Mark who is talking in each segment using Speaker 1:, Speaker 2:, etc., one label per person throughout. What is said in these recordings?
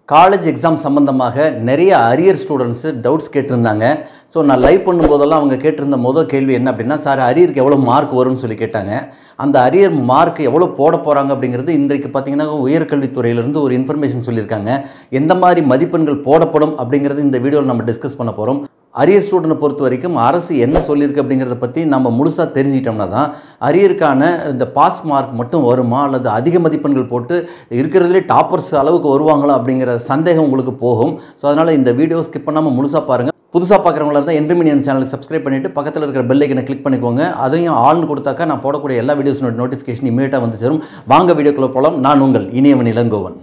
Speaker 1: College exam சம்பந்தமாக நிறைய arrear students doubts கேட்டிருந்தாங்க. ஸோ நான் லைவ் பண்ணும்போதெல்லாம் அவங்க கேட்டிருந்த முதல் கேள்வி என்ன அப்படின்னா, சார் அரியருக்கு எவ்வளோ மார்க் வரும்னு சொல்லி கேட்டாங்க. அந்த அரியர் மார்க் எவ்வளோ போட போகிறாங்க அப்படிங்கிறது இன்றைக்கு பார்த்தீங்கன்னா உயர்கல்வித்துறையிலேருந்து ஒரு இன்ஃபர்மேஷன் சொல்லியிருக்காங்க. எந்த மாதிரி மதிப்பெண்கள் போடப்படும் அப்படிங்கிறது இந்த வீடியோவில் நம்ம டிஸ்கஸ் பண்ண போகிறோம். அரியர் ஸ்டூடெண்ட்டை பொறுத்த வரைக்கும் அரசு என்ன சொல்லியிருக்கு அப்படிங்கிறத பற்றி நம்ம முழுசாக தெரிஞ்சிட்டோம்னா தான் அரியருக்கான இந்த பாஸ் மார்க் மட்டும் வருமா அல்லது அதிக மதிப்பெண்கள் போட்டு இருக்கிறதுலே டாப்பர்ஸ் அளவுக்கு வருவாங்களா அப்படிங்கிற சந்தேகம் உங்களுக்கு போகும். ஸோ அதனால் இந்த வீடியோ ஸ்கிப் பண்ணாமல் முழுசாக பாருங்கள். புதுசாக பார்க்குறவங்களா இருந்தால் என்ட்ரிமினியன் சேனலுக்கு சப்ஸ்கிரைப் பண்ணிவிட்டு பக்கத்தில் இருக்கிற பெல் ஐக்கனை கிளிக் பண்ணிக்கோங்க. அதையும் ஆல்னு கொடுத்தாக்கா நான் போடக்கூடிய எல்லா வீடியோஸோட நோட்டிஃபிகேஷன் இமீடியட்டாக வந்து சேரும். வாங்க வீடியோக்குள்ளே போகலாம். நான் உங்கள் இனியவன் இளங்கோவன்.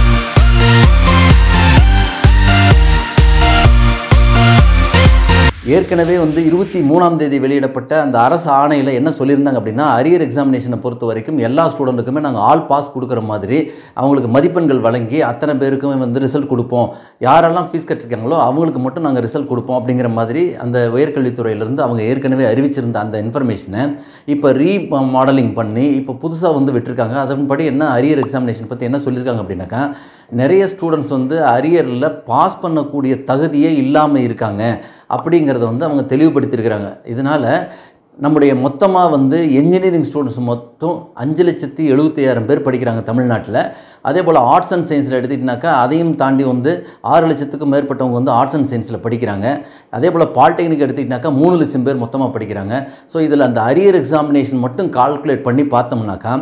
Speaker 1: ஏற்கனவே 23ஆம் தேதி வெளியிடப்பட்ட அந்த அரசு ஆணையில் என்ன சொல்லியிருந்தாங்க அப்படின்னா, அரியர் எக்ஸாமினேஷனை பொறுத்த வரைக்கும் எல்லா ஸ்டூடெண்ட்டுக்குமே நாங்கள் ஆல் பாஸ் கொடுக்குற மாதிரி அவங்களுக்கு மதிப்பெண்கள் வழங்கி அத்தனை பேருக்குமே ரிசல்ட் கொடுப்போம். யாரெல்லாம் ஃபீஸ் கட்டிருக்காங்களோ அவங்களுக்கு மட்டும் நாங்கள் ரிசல்ட் கொடுப்போம் அப்படிங்கிற மாதிரி அந்த உயர்கல்வித்துறையிலேருந்து அவங்க ஏற்கனவே அறிவிச்சிருந்த அந்த இன்ஃபர்மேஷனை இப்போ மாடலிங் பண்ணி இப்போ புதுசாக விட்டுருக்காங்க. அதன்படி என்ன அரியர் எக்ஸாமினேஷன் பற்றி என்ன சொல்லியிருக்காங்க அப்படின்னாக்கா, நிறைய ஸ்டூடெண்ட்ஸ் பாஸ் பண்ணக்கூடிய தகுதியே இல்லாமல் இருக்காங்க அப்படிங்கிறத அவங்க தெளிவுபடுத்தியிருக்கிறாங்க. இதனால் நம்முடைய மொத்தமாக என்ஜினியரிங் ஸ்டூடெண்ட்ஸ் மொத்தம் 5,70,75,000 பேர் படிக்கிறாங்க தமிழ்நாட்டில். அதே போல் ஆர்ட்ஸ் அண்ட் சயின்ஸில் எடுத்துக்கிட்டாக்கா அதையும் தாண்டி 6 லட்சத்துக்கும் மேற்பட்டவங்க ஆர்ட்ஸ் அண்ட் சயின்ஸில் படிக்கிறாங்க. அதே போல் பாலிடெக்னிக் எடுத்துக்கிட்டாக்கா 3 லட்சம் பேர் மொத்தமாக படிக்கிறாங்க. ஸோ இதில் அந்த அரியர் எக்ஸாமினேஷன் மட்டும் கால்குலேட் பண்ணி பார்த்தோம்னாக்கா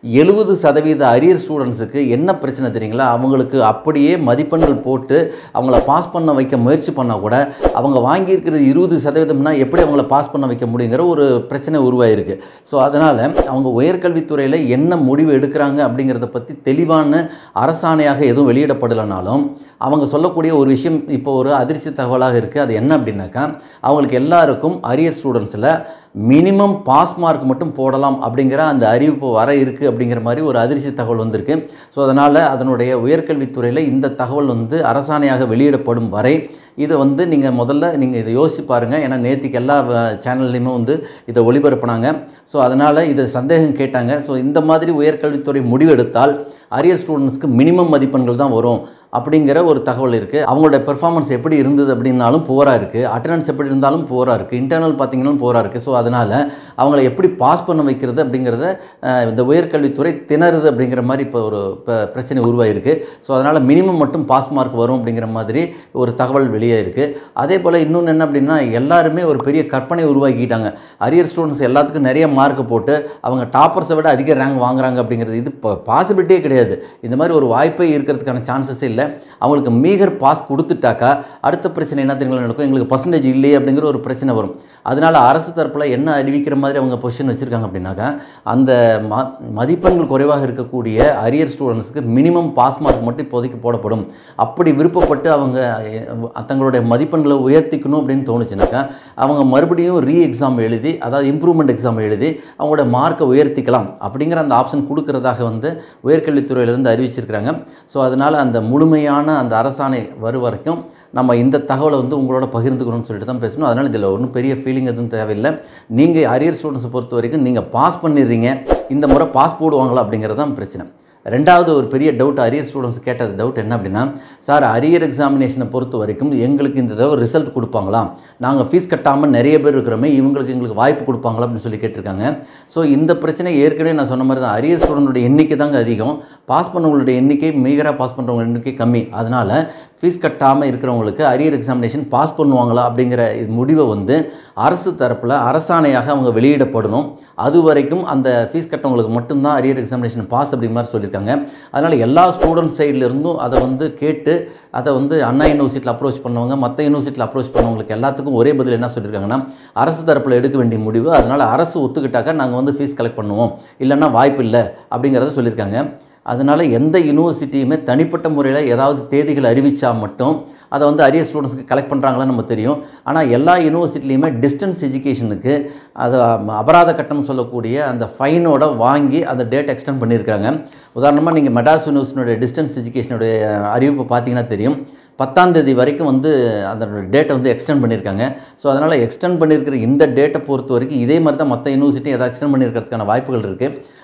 Speaker 1: 70% அரியர் ஸ்டூடெண்ட்ஸுக்கு என்ன பிரச்சனை தெரியுங்களா, அவங்களுக்கு அப்படியே மதிப்பெண்கள் போட்டு அவங்கள பாஸ் பண்ண வைக்க முயற்சி பண்ணால் கூட அவங்க வாங்கியிருக்கிற 20%னா எப்படி அவங்கள பாஸ் பண்ண வைக்க முடியுங்கிற ஒரு பிரச்சனை உருவாயிருக்கு. ஸோ அதனால் அவங்க உயர்கல்வித்துறையில் என்ன முடிவு எடுக்கிறாங்க அப்படிங்கிறத பற்றி தெளிவான அரசாணையாக எதுவும் வெளியிடப்படலைனாலும் அவங்க சொல்லக்கூடிய ஒரு விஷயம் இப்போ ஒரு அதிர்ச்சி தகவலாக இருக்குது. அது என்ன அப்படின்னாக்கா, அவங்களுக்கு எல்லாருக்கும் அரியர் ஸ்டூடெண்ட்ஸில் மினிமம் பாஸ் மார்க் மட்டும் போடலாம் அப்படிங்கிற அந்த அறிவிப்பு வர இருக்குது அப்படிங்கிற மாதிரி ஒரு அதிர்ச்சி தகவல் வந்திருக்கு. ஸோ அதனால் அதனுடைய உயர்கல்வித்துறையில் இந்த தகவல் அரசாணையாக வெளியிடப்படும் வரை இதை நீங்கள் முதல்ல இதை யோசிச்சு பாருங்கள். ஏன்னா நேற்றுக்கு எல்லா சேனல்லையுமே இதை ஒளிபரப்புனாங்க. ஸோ அதனால் இதை சந்தேகம் கேட்டாங்க. ஸோ இந்த மாதிரி உயர்கல்வித்துறை முடிவெடுத்தால் அரியர் ஸ்டூடெண்ட்ஸ்க்கு மினிமம் மதிப்பெண்கள் தான் வரும் அப்படிங்கிற ஒரு தகவல் இருக்குது. அவங்களோட பெர்ஃபார்மன்ஸ் எப்படி இருந்தது அப்படின்னாலும் புவராக இருக்குது, அட்டண்டன்ஸ் எப்படி இருந்தாலும் புவராக இருக்குது, இன்டர்னல் பார்த்திங்கனாலும் புவராக இருக்குது. ஸோ அதனால் அவங்கள எப்படி பாஸ் பண்ண வைக்கிறது அப்படிங்கிறத இந்த உயர்கல்வித்துறை திணறுது அப்படிங்கிற மாதிரி இப்போ ஒரு பிரச்சனை உருவாயிருக்கு. ஸோ அதனால் மினிமம் மட்டும் பாஸ் மார்க் வரும் அப்படிங்கிற மாதிரி ஒரு தகவல் வெளியே இருக்குது. அதே போல் இன்னொன்று என்ன அப்படின்னா, எல்லாருமே ஒரு பெரிய கற்பனை உருவாக்கிட்டாங்க. அரியர் ஸ்டூடெண்ட்ஸ் எல்லாத்துக்கும் நிறைய மார்க் போட்டு அவங்க டாப்பர்ஸை விட அதிக ரேங்க் வாங்குறாங்க அப்படிங்கிறது இது பாசிபிலிட்டியே கிடையாது. இந்த மாதிரி ஒரு வாய்ப்பே இருக்கிறதுக்கான சான்சஸே இல்லை. அவங்களுக்கு மீகர் பாஸ் கொடுத்துட்டாக்கா அடுத்த பிரச்சனை என்ன தெரியுங்களா நடக்கும், எங்களுக்கு பர்சன்டேஜ் இல்லையே அப்படிங்கிற ஒரு பிரச்சனை வரும். அதனால் அரசு தரப்பில் என்ன அறிவிக்கிற மாதிரி அவங்க பொசிஷன் வச்சுருக்காங்க அப்படின்னாக்கா, அந்த மதிப்பெண்கள் குறைவாக இருக்கக்கூடிய அரியர் ஸ்டூடெண்ட்ஸுக்கு மினிமம் பாஸ் மார்க் மட்டும் இப்போதைக்கு போடப்படும். அப்படி விருப்பப்பட்டு அவங்க தங்களுடைய மதிப்பெண்களை உயர்த்திக்கணும் அப்படின்னு தோணுச்சுனாக்கா அவங்க மறுபடியும் எக்ஸாம் எழுதி, அதாவது இம்ப்ரூவ்மெண்ட் எக்ஸாம் எழுதி அவங்களோட மார்க்கை உயர்த்திக்கலாம் அப்படிங்கிற அந்த ஆப்ஷன் கொடுக்கறதாக உயர்கல்வித்துறையிலிருந்து அறிவிச்சிருக்கிறாங்க. ஸோ அதனால் அந்த முழுமையான அந்த அரசாணை வரும் வரைக்கும் நம்ம இந்த தகவலை உங்களோட பகிர்ந்துக்கணும்னு சொல்லிட்டு தான் பேசணும். அதனால் இதில் ஒன்றும் பெரிய ஃபீலிங் எதுவும் தேவையில்லை. நீங்கள் அரியர் ஸ்டூடெண்ட்ஸை பொறுத்த வரைக்கும் நீங்கள் பாஸ் பண்ணிடுறீங்க, இந்த முறை பாஸ் போடுவாங்களா அப்படிங்கிறது தான் பிரச்சனை. ரெண்டாவது ஒரு பெரிய டவுட் அரியர் ஸ்டூடெண்ட்ஸ் கேட்டது டவுட் என்ன அப்படின்னா, சார் அரியர் எக்ஸாமினேஷனை பொறுத்த வரைக்கும் எங்களுக்கு இந்த தடவை ரிசல்ட் கொடுப்பாங்களா, நாங்கள் ஃபீஸ் கட்டாமல் நிறைய பேர் இருக்கிறோமே, எங்களுக்கு வாய்ப்பு கொடுப்பாங்களா அப்படின்னு சொல்லி கேட்டிருக்காங்க. ஸோ இந்த பிரச்சனை ஏற்கனவே நான் சொன்ன மாதிரி தான், அரியர் ஸ்டூடெண்ட்டோட எண்ணிக்கை தாங்க அதிகம், பாஸ் பண்ணவங்களுடைய எண்ணிக்கை மீகராக பாஸ் பண்ணுறவங்க எண்ணிக்கை கம்மி. அதனால் ஃபீஸ் கட்டாமல் இருக்கிறவங்களுக்கு அரியர் எக்ஸாமினேஷன் பாஸ் பண்ணுவாங்களா அப்படிங்கிற முடிவை அரசு தரப்பில் அரசாணையாக அவங்க வெளியிடப்படணும். அது வரைக்கும் அந்த ஃபீஸ் கட்டவங்களுக்கு மட்டும்தான் அரியர் எக்ஸாமினேஷன் பாஸ் அப்படிங்கிற மாதிரி சொல்லியிருக்காங்க. அதனால் எல்லா ஸ்டூடெண்ட்ஸ் சைட்லேருந்தும் அதை கேட்டு அதை அண்ணா யூனிவர்சிட்டியில் அப்ரோச் பண்ணவங்க, மற்ற யூனிவர்சிட்டியில் அப்ரோச் பண்ணவங்களுக்கு எல்லாத்துக்கும் ஒரே பதில் என்ன சொல்லியிருக்காங்கன்னா, அரசு தரப்பில் எடுக்க வேண்டிய முடிவு, அதனால் அரசு ஒத்துக்கிட்டாக்கா நாங்கள் ஃபீஸ் கலெக்ட் பண்ணுவோம், இல்லைன்னா வாய்ப்பு இல்லை அப்படிங்கிறத சொல்லியிருக்காங்க. அதனால் எந்த யூனிவர்சிட்டியுமே தனிப்பட்ட முறையில் ஏதாவது தேதிகள் அறிவித்தா மட்டும் அதை அரியர் ஸ்டூடெண்ட்ஸ்க்கு கலெக்ட் பண்ணுறாங்களான்னு நம்ம தெரியும். ஆனால் எல்லா யூனிவர்சிட்டிலையுமே டிஸ்டன்ஸ் எஜுகேஷனுக்கு அதை அபராத கட்டணம் சொல்லக்கூடிய அந்த ஃபைனோட வாங்கி அந்த டேட் எக்ஸ்டெண்ட் பண்ணியிருக்காங்க. உதாரணமாக நீங்கள் மெட்ராஸ் யூனிவர்சிட்டியோட டிஸ்டன்ஸ் எஜுகேஷனுடைய அறிவிப்பை பார்த்தீங்கன்னா தெரியும், 10ஆம் தேதி வரைக்கும் அந்த டேட்டை எக்ஸ்டெண்ட் பண்ணியிருக்காங்க. ஸோ அதனால் எக்ஸ்டெண்ட் பண்ணியிருக்கிற இந்த டேட்டை பொறுத்த வரைக்கும் இதே மாதிரி தான் மற்ற யூனிவர்சிட்டி எதாவது எக்ஸ்டெண்ட் பண்ணியிருக்கிறதுக்கான வாய்ப்புகள் இருக்குது.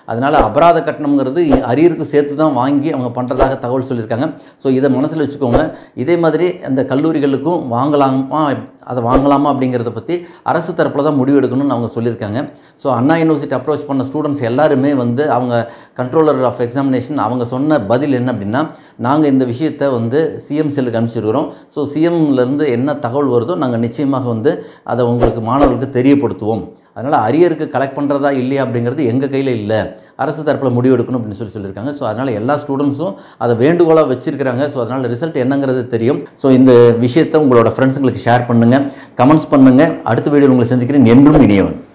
Speaker 1: அதனால் அபராத கட்டணம்ங்கிறது அரியருக்கு சேர்த்து தான் வாங்கி அவங்க பண்ணுறதாக தகவல் சொல்லியிருக்காங்க. ஸோ இதை மனசில் வச்சுக்கோங்க. இதே மாதிரி அந்த கல்லூரிகளுக்கும் அதை வாங்கலாமா அப்படிங்கிறத பற்றி அரசு தரப்பில் தான் முடிவு எடுக்கணும்னு அவங்க சொல்லியிருக்காங்க. ஸோ அண்ணா யூனிவர்சிட்டி அப்ரோச் பண்ண ஸ்டூடெண்ட்ஸ் எல்லாருமே வந்து அவங்க கண்ட்ரோலர் ஆஃப் எக்ஸாமினேஷன் அவங்க சொன்ன பதில் என்ன அப்படின்னா, நாங்கள் இந்த விஷயத்தை வந்து சிஎம் செல்லுக்கு அனுப்பிச்சிருக்கிறோம். ஸோ சிஎம்லேருந்து என்ன தகவல் வருதோ நாங்கள் நிச்சயமாக வந்து அதை உங்களுக்கு மாணவர்களுக்கு தெரியப்படுத்துவோம். அதனால் அரியருக்கு கலெக்ட் பண்ணுறதா இல்லையா அப்படிங்கிறது எங்கள் கையில் இல்லை, அரசு தரப்பில் முடிவு எடுக்கணும் அப்படின்னு சொல்லியிருக்காங்க. ஸோ அதனால் எல்லா ஸ்டூடெண்ட்ஸும் அதை வேண்டுகோளாக வச்சுருக்கிறாங்க. ஸோ அதனால் ரிசல்ட் என்னங்கிறது தெரியும். ஸோ இந்த விஷயத்தை உங்களோட ஃப்ரெண்ட்ஸுங்களுக்கு ஷேர் பண்ணுங்கள், கமெண்ட்ஸ் பண்ணுங்கள். அடுத்த வீடியோவில் உங்களை சந்திக்கிறேன். என்றும் இனியவன்.